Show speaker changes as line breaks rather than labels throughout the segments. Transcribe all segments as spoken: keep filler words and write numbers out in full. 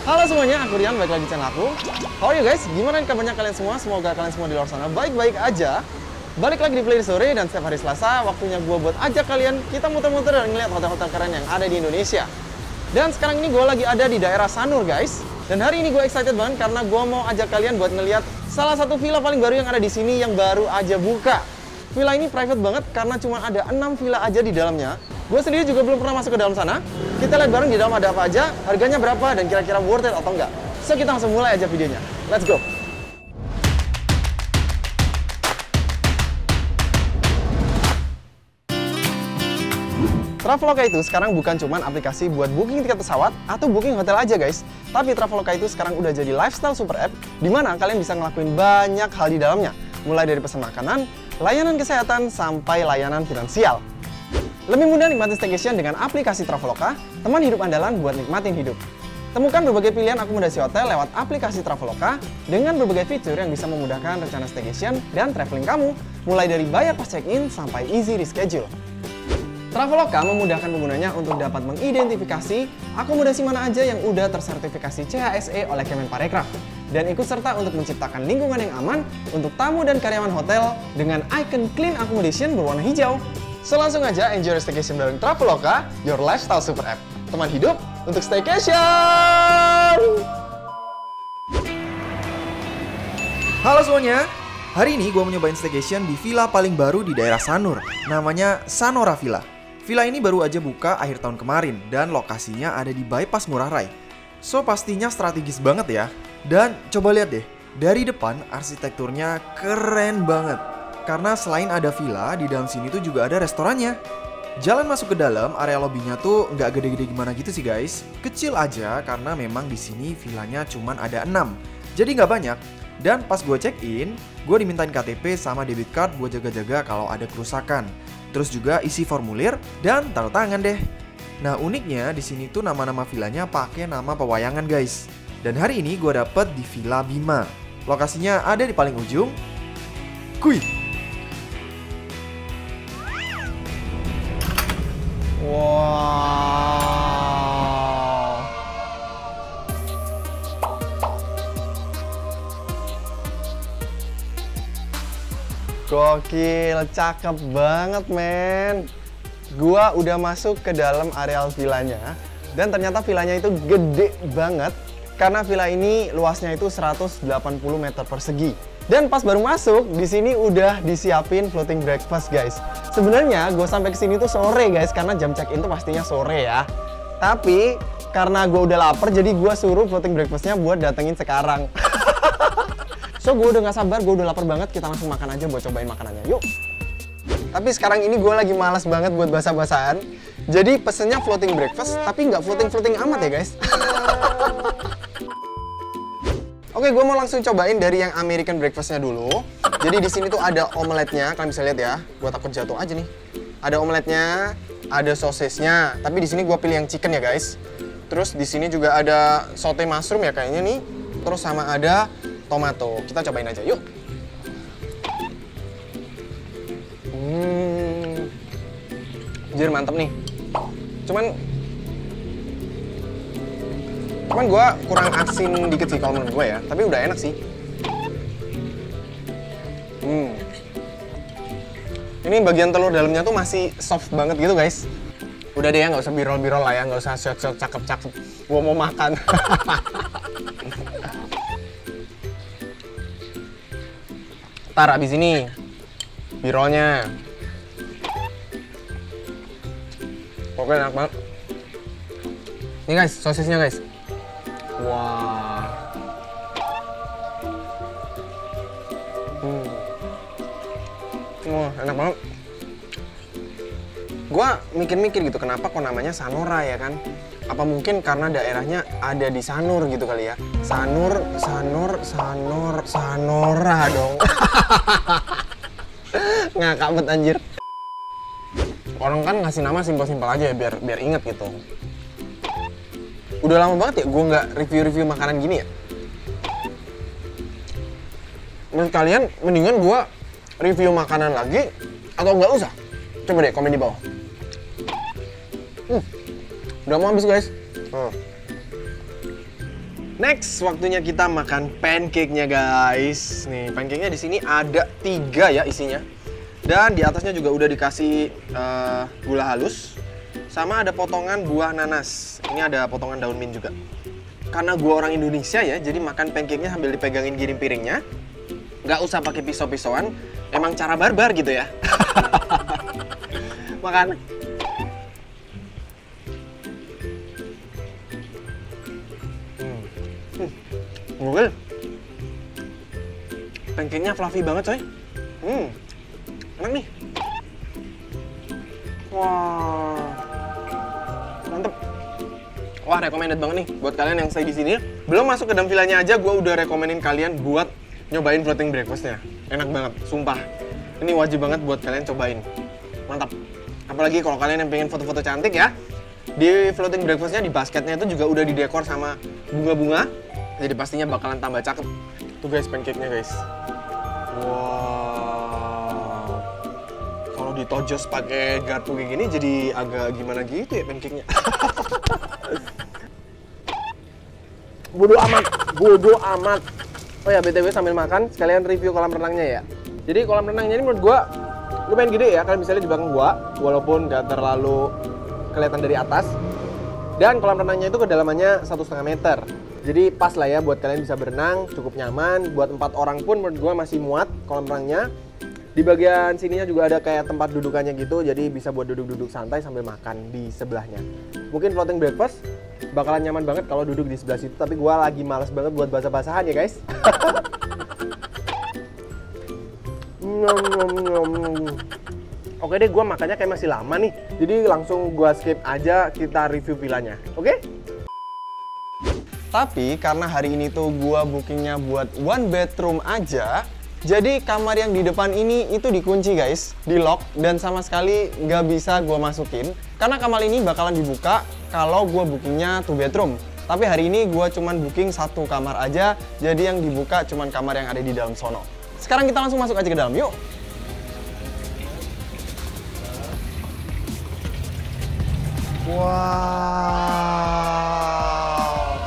Halo semuanya, aku Rian, balik lagi di channel aku. How are you guys? Gimana kabarnya kalian semua? Semoga kalian semua di luar sana baik-baik aja. Balik lagi di Playlist Sore, dan setiap hari Selasa waktunya gue buat ajak kalian kita muter-muter dan ngeliat hotel-hotel keren yang ada di Indonesia. Dan sekarang ini gue lagi ada di daerah Sanur guys. Dan hari ini gue excited banget karena gue mau ajak kalian buat ngeliat salah satu villa paling baru yang ada di sini yang baru aja buka. Villa ini private banget karena cuma ada enam villa aja di dalamnya. Gue sendiri juga belum pernah masuk ke dalam sana. Kita lihat bareng di dalam ada apa aja, harganya berapa, dan kira-kira worth it atau enggak. So, kita langsung mulai aja videonya. Let's go! Traveloka itu sekarang bukan cuma aplikasi buat booking tiket pesawat atau booking hotel aja guys. Tapi Traveloka itu sekarang udah jadi lifestyle super app di mana kalian bisa ngelakuin banyak hal di dalamnya. Mulai dari pesan makanan, layanan kesehatan, sampai layanan finansial. Lebih mudah nikmatin staycation dengan aplikasi Traveloka, teman hidup andalan buat nikmatin hidup. Temukan berbagai pilihan akomodasi hotel lewat aplikasi Traveloka dengan berbagai fitur yang bisa memudahkan rencana staycation dan traveling kamu, mulai dari bayar pas check-in sampai easy reschedule. Traveloka memudahkan penggunanya untuk dapat mengidentifikasi akomodasi mana aja yang udah tersertifikasi C H S E oleh Kemenparekraf dan ikut serta untuk menciptakan lingkungan yang aman untuk tamu dan karyawan hotel dengan icon clean accommodation berwarna hijau. So langsung aja enjoy staycation bareng Traveloka, your lifestyle super app. Teman hidup untuk staycation!
Halo semuanya, hari ini gue mau nyobain staycation di villa paling baru di daerah Sanur. Namanya Sanora Villa. Villa ini baru aja buka akhir tahun kemarin dan lokasinya ada di bypass Ngurah Rai. So pastinya strategis banget ya. Dan coba lihat deh, dari depan arsitekturnya keren banget. Karena selain ada villa, di dalam sini tuh juga ada restorannya. Jalan masuk ke dalam, area lobbynya tuh nggak gede-gede gimana gitu sih guys. Kecil aja karena memang di sini villanya cuman ada enam. Jadi nggak banyak. Dan pas gue check in, gue dimintain K T P sama debit card buat jaga-jaga kalau ada kerusakan. Terus juga isi formulir dan taruh tangan deh. Nah uniknya di sini tuh nama-nama villanya pakai nama pewayangan guys. Dan hari ini gue dapet di Villa Bima. Lokasinya ada di paling ujung. Kuy!
Wow. Gokil, cakep banget men. Gua udah masuk ke dalam areal villanya dan ternyata villanya itu gede banget karena villa ini luasnya itu seratus delapan puluh meter persegi. Dan pas baru masuk, di sini udah disiapin floating breakfast guys. Sebenarnya gue sampai ke sini tuh sore guys, karena jam check-in tuh pastinya sore ya. Tapi karena gue udah lapar, jadi gue suruh floating breakfastnya buat datengin sekarang. So gue udah gak sabar, gue udah lapar banget. Kita langsung makan aja buat cobain makanannya. Yuk. Tapi sekarang ini gue lagi malas banget buat basah-basahan. Jadi pesennya floating breakfast, tapi nggak floating-floating amat ya guys. Oke, gue mau langsung cobain dari yang American breakfastnya dulu. Jadi di sini tuh ada omeletnya, kalian bisa lihat ya. Gue takut jatuh aja nih. Ada omeletnya, ada sosisnya. Tapi di sini gue pilih yang chicken ya guys. Terus di sini juga ada saute mushroom ya kayaknya nih. Terus sama ada tomato. Kita cobain aja, yuk. Hmm, jir mantep nih. Cuman Cuman gue kurang asin dikit sih kalau menurut gue ya, tapi udah enak sih. Hmm. Ini bagian telur dalamnya tuh masih soft banget gitu guys. Udah deh ya, nggak usah birol-birol lah ya, nggak usah shot-shot cakep-cakep. Gue mau makan. Ntar abis ini birolnya. Oke, enak banget. Ini guys, sosisnya guys. Wah. Hmm. Wah, enak banget. Gua mikir-mikir gitu, kenapa kok namanya Sanora ya kan? Apa mungkin karena daerahnya ada di Sanur gitu kali ya? Sanur, Sanur, Sanur, Sanora dong. Ngakak banget anjir. Orang kan ngasih nama simpel-simpel aja ya, biar biar inget gitu. Udah lama banget ya gue nggak review-review makanan gini ya. Menurut kalian mendingan gue review makanan lagi atau nggak usah? Coba deh komen di bawah. Hmm, udah mau habis guys. Hmm. Next, waktunya kita makan pancake-nya guys. Nih, pancake-nya di sini ada tiga ya isinya. Dan di atasnya juga udah dikasih uh, gula halus. Sama ada potongan buah nanas. Ini ada potongan daun mint juga. Karena gua orang Indonesia ya, jadi makan pancake-nya sambil dipegangin gini piringnya. Nggak usah pakai pisau-pisauan. Emang cara barbar gitu ya. Makan. Gokil. Pancake-nya fluffy banget coy. Hmm, enak nih. Wah, mantep. Wah, recommended banget nih buat kalian yang stay di sini. Belum masuk ke dalam villanya aja, gue udah rekomenin kalian buat nyobain floating breakfast-nya. Enak banget, sumpah. Ini wajib banget buat kalian cobain. Mantap. Apalagi kalau kalian yang pengen foto-foto cantik ya. Di floating breakfast-nya, di basketnya itu juga udah didekor sama bunga-bunga. Jadi pastinya bakalan tambah cakep. Tuh guys, pancake-nya guys. Wow. Kalau ditojos pakai garpu kayak gini jadi agak gimana gitu ya pancake-nya. Bodoh amat, bodoh amat. Oh ya, B T W sambil makan sekalian review kolam renangnya ya. Jadi kolam renangnya ini menurut gua lumayan gede ya, kalian bisa lihat di belakang gua, walaupun gak terlalu kelihatan dari atas. Dan kolam renangnya itu kedalamannya satu setengah meter. Jadi pas lah ya buat kalian bisa berenang, cukup nyaman. Buat empat orang pun menurut gua masih muat kolam renangnya. Di bagian sininya juga ada kayak tempat dudukannya gitu, jadi bisa buat duduk-duduk santai sambil makan di sebelahnya. Mungkin floating breakfast bakalan nyaman banget kalau duduk di sebelah situ, tapi gua lagi males banget buat basah-basahan ya guys. Oke deh, gua makannya kayak masih lama nih, jadi langsung gua skip aja, kita review villanya, oke? Tapi karena hari ini tuh gua bookingnya buat one bedroom aja, jadi kamar yang di depan ini itu dikunci guys, di lock, dan sama sekali nggak bisa gua masukin. Karena kamar ini bakalan dibuka kalau gua bookingnya two bedroom. Tapi hari ini gua cuman booking satu kamar aja, jadi yang dibuka cuman kamar yang ada di dalam sono. Sekarang kita langsung masuk aja ke dalam, yuk! Wow.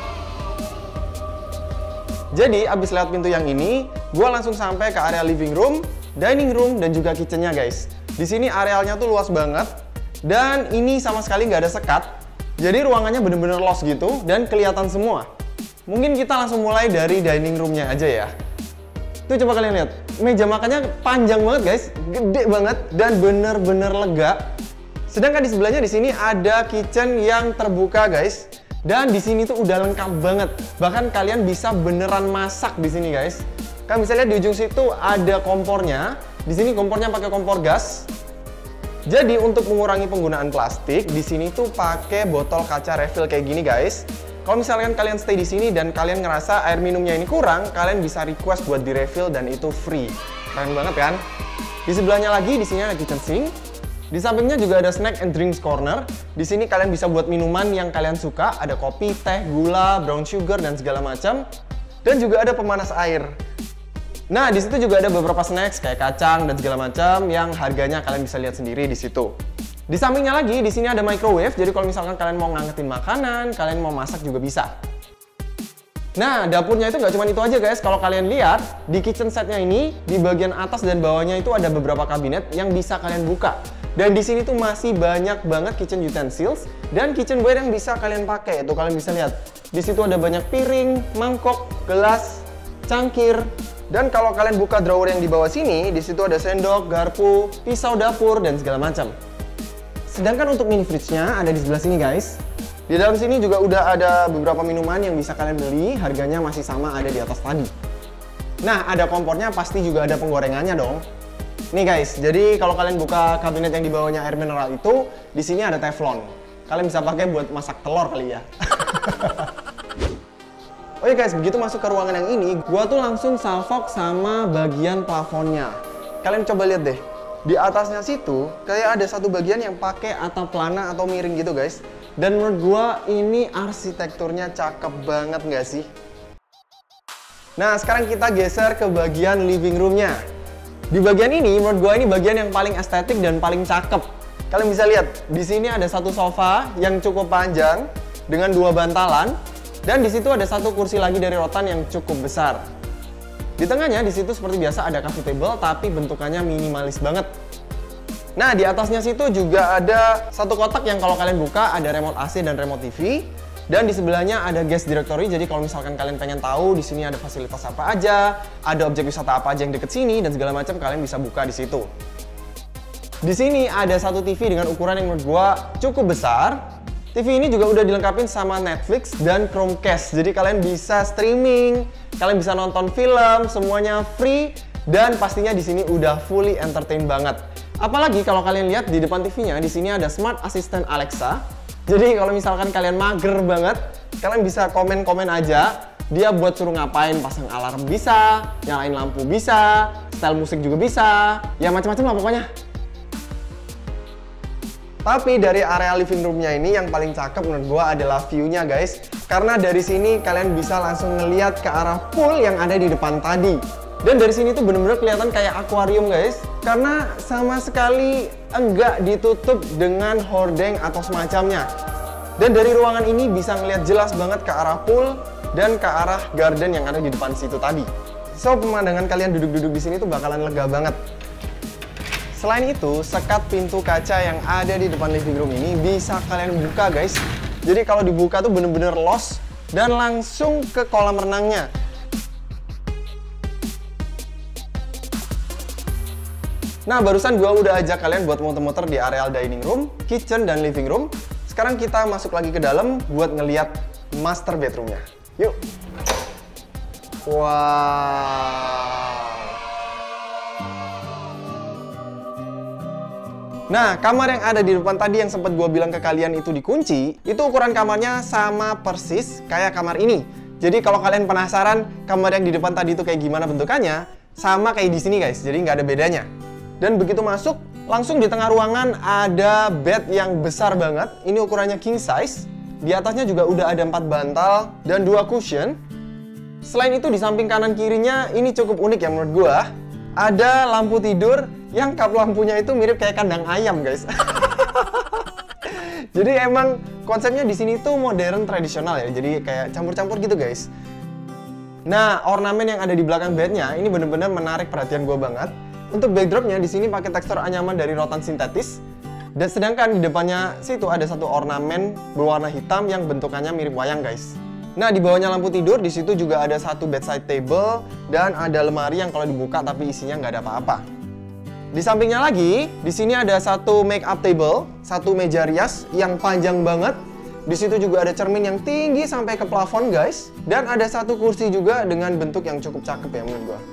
Jadi abis lewat pintu yang ini, gue langsung sampai ke area living room, dining room, dan juga kitchennya guys. Di sini arealnya tuh luas banget, dan ini sama sekali nggak ada sekat. Jadi ruangannya bener-bener los gitu, dan kelihatan semua. Mungkin kita langsung mulai dari dining roomnya aja ya. Tuh coba kalian lihat, meja makannya panjang banget guys, gede banget, dan bener-bener lega. Sedangkan di sebelahnya di sini ada kitchen yang terbuka guys. Dan di sini tuh udah lengkap banget. Bahkan kalian bisa beneran masak di sini guys. Kalian bisa lihat di ujung situ ada kompornya. Di sini kompornya pakai kompor gas. Jadi untuk mengurangi penggunaan plastik, di sini tuh pakai botol kaca refill kayak gini guys. Kalau misalkan kalian stay di sini dan kalian ngerasa air minumnya ini kurang, kalian bisa request buat di refill dan itu free. Keren banget kan? Di sebelahnya lagi di sini ada kitchen sink. Di sampingnya juga ada snack and drinks corner. Di sini kalian bisa buat minuman yang kalian suka, ada kopi, teh, gula, brown sugar dan segala macam. Dan juga ada pemanas air. Nah, di situ juga ada beberapa snacks kayak kacang dan segala macam yang harganya kalian bisa lihat sendiri di situ. Di sampingnya lagi di sini ada microwave. Jadi kalau misalkan kalian mau ngangetin makanan, kalian mau masak juga bisa. Nah, dapurnya itu nggak cuma itu aja guys. Kalau kalian lihat di kitchen setnya ini, di bagian atas dan bawahnya itu ada beberapa kabinet yang bisa kalian buka. Dan di sini tuh masih banyak banget kitchen utensils dan kitchenware yang bisa kalian pakai. Itu kalian bisa lihat. Di situ ada banyak piring, mangkok, gelas, cangkir. Dan kalau kalian buka drawer yang di bawah sini, di situ ada sendok, garpu, pisau dapur dan segala macam. Sedangkan untuk mini fridge-nya ada di sebelah sini guys. Di dalam sini juga udah ada beberapa minuman yang bisa kalian beli, harganya masih sama ada di atas tadi. Nah, ada kompornya pasti juga ada penggorengannya dong. Nih guys, jadi kalau kalian buka kabinet yang di bawahnya air mineral itu, di sini ada teflon. Kalian bisa pakai buat masak telur kali ya. Oke guys, begitu masuk ke ruangan yang ini, gua tuh langsung salfok sama bagian plafonnya. Kalian coba lihat deh, di atasnya situ kayak ada satu bagian yang pakai atap pelana atau miring gitu guys. Dan menurut gua ini arsitekturnya cakep banget nggak sih? Nah, sekarang kita geser ke bagian living roomnya. Di bagian ini, menurut gue ini bagian yang paling estetik dan paling cakep. Kalian bisa lihat, di sini ada satu sofa yang cukup panjang dengan dua bantalan. Dan di situ ada satu kursi lagi dari rotan yang cukup besar. Di tengahnya di situ seperti biasa ada coffee table tapi bentukannya minimalis banget. Nah, di atasnya situ juga ada satu kotak yang kalau kalian buka ada remote A C dan remote T V. Dan di sebelahnya ada guest directory, jadi kalau misalkan kalian pengen tahu di sini ada fasilitas apa aja, ada objek wisata apa aja yang deket sini dan segala macam, kalian bisa buka di situ. Di sini ada satu T V dengan ukuran yang menurut gua cukup besar. T V ini juga udah dilengkapi sama Netflix dan Chromecast, jadi kalian bisa streaming, kalian bisa nonton film, semuanya free dan pastinya di sini udah fully entertain banget. Apalagi kalau kalian lihat di depan T V-nya, di sini ada Smart Assistant Alexa. Jadi kalau misalkan kalian mager banget, kalian bisa komen-komen aja. Dia buat suruh ngapain, pasang alarm bisa, nyalain lampu bisa, style musik juga bisa, ya macam-macam lah pokoknya. Tapi dari area living room-nya ini yang paling cakep menurut gua adalah view-nya guys. Karena dari sini kalian bisa langsung ngeliat ke arah pool yang ada di depan tadi. Dan dari sini tuh bener-bener kelihatan kayak akuarium guys, karena sama sekali enggak ditutup dengan hordeng atau semacamnya. Dan dari ruangan ini bisa ngeliat jelas banget ke arah pool dan ke arah garden yang ada di depan situ tadi. So pemandangan kalian duduk-duduk di sini tuh bakalan lega banget. Selain itu, sekat pintu kaca yang ada di depan living room ini bisa kalian buka guys. Jadi kalau dibuka tuh bener-bener los dan langsung ke kolam renangnya. Nah, barusan gua udah ajak kalian buat muter-muter di areal dining room, kitchen, dan living room. Sekarang kita masuk lagi ke dalam buat ngeliat master bedroomnya. Yuk! Wow! Nah, kamar yang ada di depan tadi yang sempat gua bilang ke kalian itu dikunci, itu ukuran kamarnya sama persis kayak kamar ini. Jadi kalau kalian penasaran kamar yang di depan tadi itu kayak gimana bentukannya, sama kayak di sini guys, jadi nggak ada bedanya. Dan begitu masuk, langsung di tengah ruangan ada bed yang besar banget. Ini ukurannya king size. Di atasnya juga udah ada empat bantal dan dua cushion. Selain itu di samping kanan kirinya ini cukup unik ya menurut gua. Ada lampu tidur yang kap lampunya itu mirip kayak kandang ayam guys. Jadi emang konsepnya di sini tuh modern tradisional ya. Jadi kayak campur-campur gitu guys. Nah, ornamen yang ada di belakang bednya ini bener-bener menarik perhatian gua banget. Untuk backdropnya di sini pakai tekstur anyaman dari rotan sintetis. Dan sedangkan di depannya situ ada satu ornamen berwarna hitam yang bentukannya mirip wayang guys. Nah, di bawahnya lampu tidur, di situ juga ada satu bedside table dan ada lemari yang kalau dibuka tapi isinya nggak ada apa-apa. Di sampingnya lagi, di sini ada satu make up table, satu meja rias yang panjang banget. Di situ juga ada cermin yang tinggi sampai ke plafon guys, dan ada satu kursi juga dengan bentuk yang cukup cakep ya menurut gua.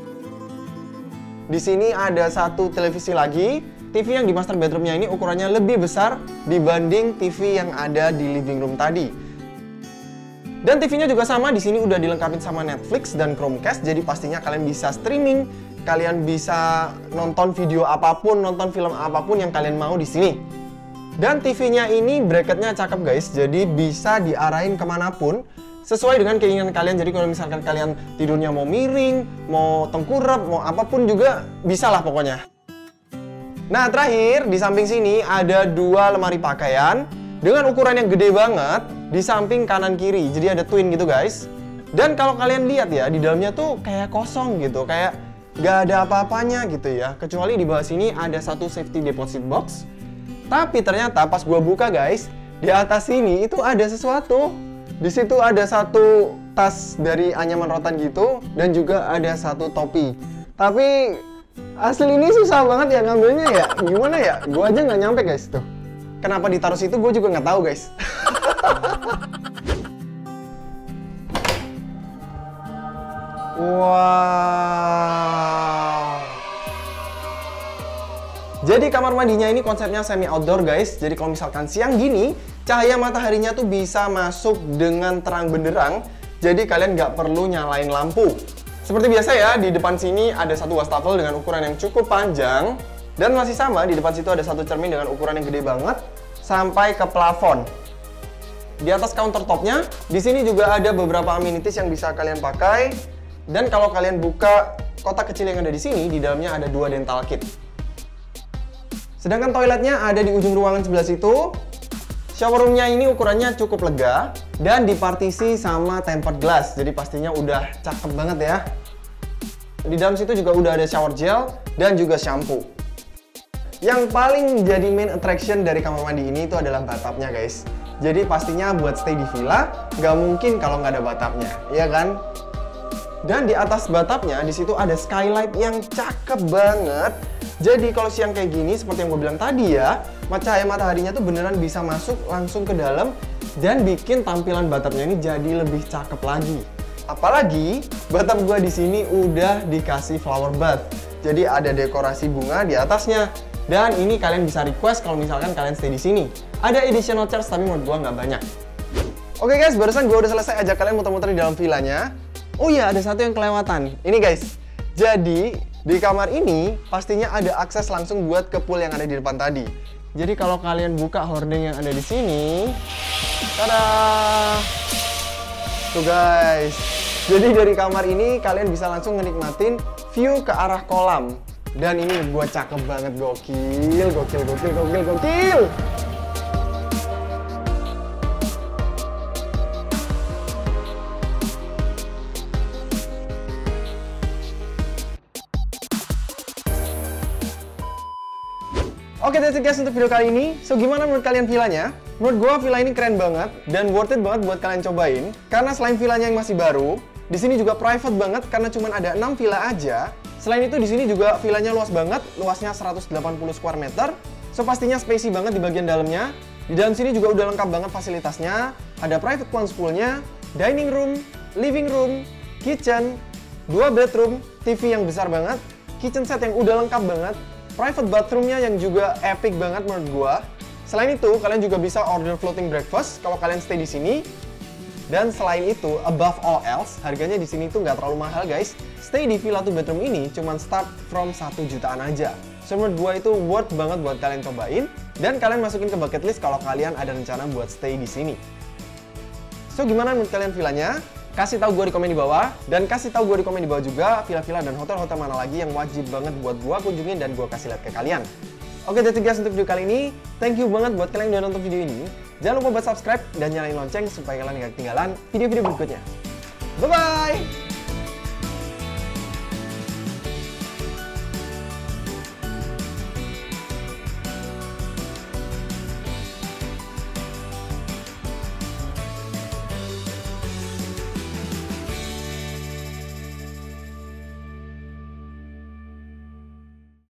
Di sini ada satu televisi lagi. T V yang di master bedroomnya ini ukurannya lebih besar dibanding T V yang ada di living room tadi. Dan T V-nya juga sama, di sini udah dilengkapi sama Netflix dan Chromecast, jadi pastinya kalian bisa streaming, kalian bisa nonton video apapun, nonton film apapun yang kalian mau di sini. Dan T V-nya ini bracketnya cakep guys, jadi bisa diarahin kemanapun sesuai dengan keinginan kalian. Jadi kalau misalkan kalian tidurnya mau miring, mau tengkurap, mau apapun juga bisa lah pokoknya. Nah, terakhir di samping sini ada dua lemari pakaian dengan ukuran yang gede banget di samping kanan kiri. Jadi ada twin gitu guys. Dan kalau kalian lihat ya, di dalamnya tuh kayak kosong gitu, kayak gak ada apa-apanya gitu ya. Kecuali di bawah sini ada satu safety deposit box. Tapi ternyata pas gua buka guys, di atas sini itu ada sesuatu. Di situ ada satu tas dari anyaman rotan gitu, dan juga ada satu topi. Tapi asli ini susah banget ya ngambilnya ya. Gimana ya? Gua aja nggak nyampe guys tuh. Kenapa ditaruh situ gue juga nggak tahu guys. Wow. Jadi kamar mandinya ini konsepnya semi outdoor guys. Jadi kalau misalkan siang gini, cahaya mataharinya tuh bisa masuk dengan terang benderang. Jadi kalian nggak perlu nyalain lampu. Seperti biasa ya, di depan sini ada satu wastafel dengan ukuran yang cukup panjang. Dan masih sama, di depan situ ada satu cermin dengan ukuran yang gede banget sampai ke plafon. Di atas countertopnya, di sini juga ada beberapa amenities yang bisa kalian pakai. Dan kalau kalian buka kotak kecil yang ada di sini, di dalamnya ada dua dental kit. Sedangkan toiletnya ada di ujung ruangan sebelah situ. Shower roomnya ini ukurannya cukup lega dan dipartisi sama tempered glass, jadi pastinya udah cakep banget ya. Di dalam situ juga udah ada shower gel dan juga shampoo. Yang paling jadi main attraction dari kamar mandi ini itu adalah bathtubnya guys. Jadi pastinya buat stay di villa nggak mungkin kalau nggak ada bathtubnya, ya kan? Dan di atas bathtubnya di situ ada skylight yang cakep banget. Jadi kalau siang kayak gini seperti yang gue bilang tadi ya, cahaya mataharinya tuh beneran bisa masuk langsung ke dalam dan bikin tampilan bathtubnya ini jadi lebih cakep lagi. Apalagi bathtub gue di sini udah dikasih flower bath. Jadi ada dekorasi bunga di atasnya. Dan ini kalian bisa request kalau misalkan kalian stay di sini. Ada additional charge tapi menurut gua nggak banyak. Oke guys, barusan gua udah selesai ajak kalian muter-muter di dalam villanya. Oh iya, ada satu yang kelewatan. Ini guys. Jadi di kamar ini pastinya ada akses langsung buat ke pool yang ada di depan tadi. Jadi kalau kalian buka hording yang ada di sini, tada! Tuh guys. Jadi dari kamar ini kalian bisa langsung menikmatin view ke arah kolam. Dan ini gue cakep banget, gokil, gokil, gokil, gokil, gokil. Oke, that's it guys untuk video kali ini. So, gimana menurut kalian villanya? Menurut gue villa ini keren banget dan worth it banget buat kalian cobain. Karena selain villanya yang masih baru, di sini juga private banget karena cuma ada enam villa aja. Selain itu di sini juga villanya luas banget, luasnya seratus delapan puluh square meter. So pastinya spacey banget di bagian dalamnya. Di dalam sini juga udah lengkap banget fasilitasnya. Ada private plunge poolnya, dining room, living room, kitchen, dua bedroom, T V yang besar banget, kitchen set yang udah lengkap banget, private bathroomnya yang juga epic banget menurut gua. Selain itu kalian juga bisa order floating breakfast kalau kalian stay di sini. Dan selain itu, above all else, harganya di sini tuh nggak terlalu mahal guys. Stay di villa two bedroom ini cuman start from satu jutaan aja. So menurut gue itu worth banget buat kalian cobain. Dan kalian masukin ke bucket list kalau kalian ada rencana buat stay di sini. So gimana menurut kalian villanya? Kasih tahu gue di komen di bawah. Dan kasih tahu gue di komen di bawah juga villa-villa dan hotel-hotel mana lagi yang wajib banget buat gue kunjungin dan gue kasih lihat ke kalian. Oke, that's it guys untuk video kali ini. Thank you banget buat kalian yang udah nonton video ini. Jangan lupa buat subscribe dan nyalain lonceng supaya kalian gak ketinggalan video-video berikutnya. Bye-bye!